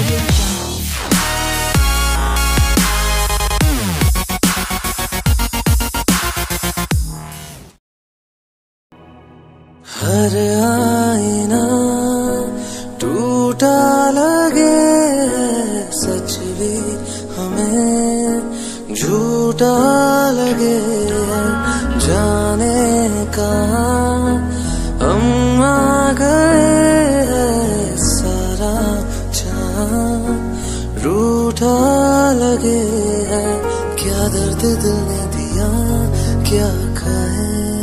हर आईना टूटा लगे, सच भी हमें झूठा लगे। जाने कहाँ हम आ गए, सारा जहां रूठा लगे। क्या दर्द दिल ने दिया, क्या कहे।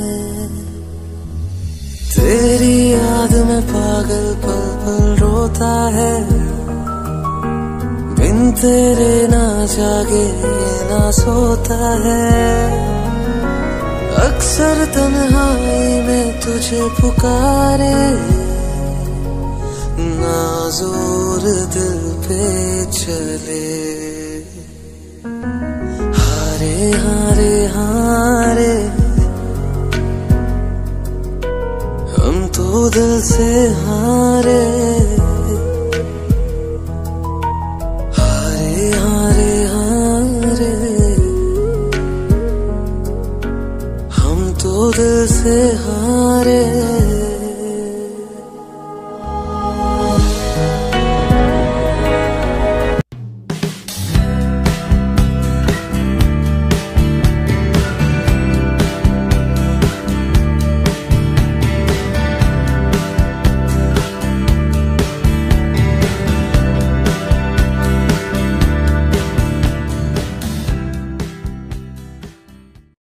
तेरी याद में पागल पल पल रोता है, बिन तेरे ना जागे ना सोता है। अक्सर तन्हाई में तुझे पुकारे, ना जोर दिल पे चले। हारे हारे हारे हम तो दिल से हारे। हारे हारे हारे हम तो दिल से हारे।